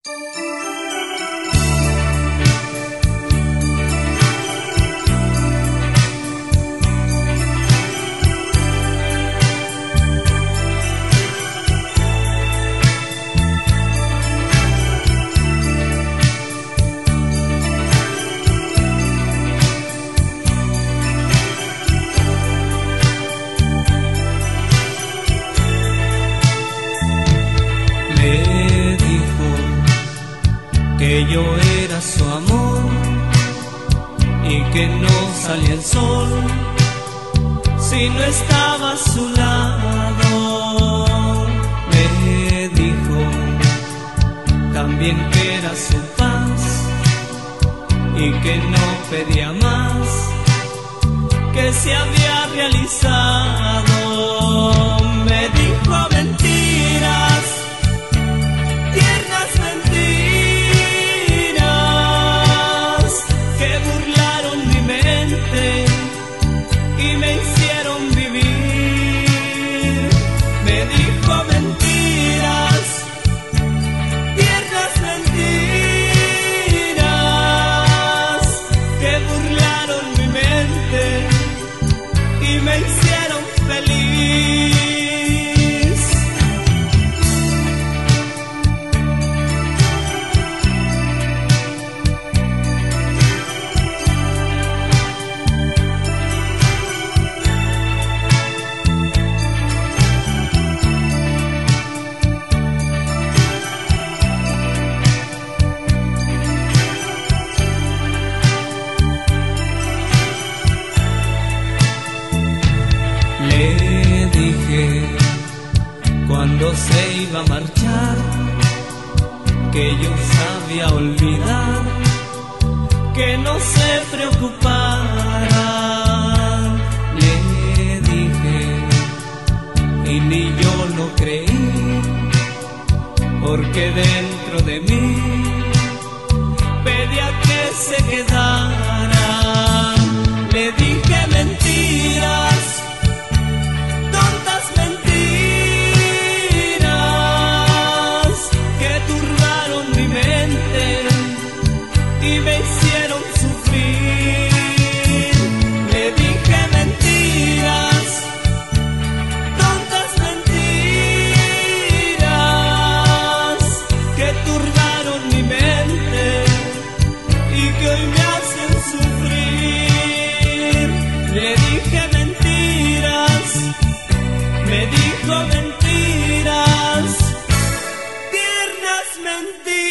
Que yo era su amor y que no salía el sol si no estaba a su lado. Me dijo también que era su paz y que no pedía más, que se había realizado. Me dijo mentiras, tiernas mentiras, que burlaron mi mente y me hicieron vivir. Me dijo mentiras, tiernas mentiras, que burlaron mi mente y me hicieron feliz. Le dije cuando se iba a marchar que yo sabía olvidar, que no se preocupara. Le dije y ni yo lo creí, porque dentro de mí pedía que se quedara. Le dije mentiras, y me hicieron sufrir. Le dije mentiras, tontas mentiras, que turbaron mi mente y que hoy me hacen sufrir. Le dije mentiras, me dijo mentiras, tiernas mentiras.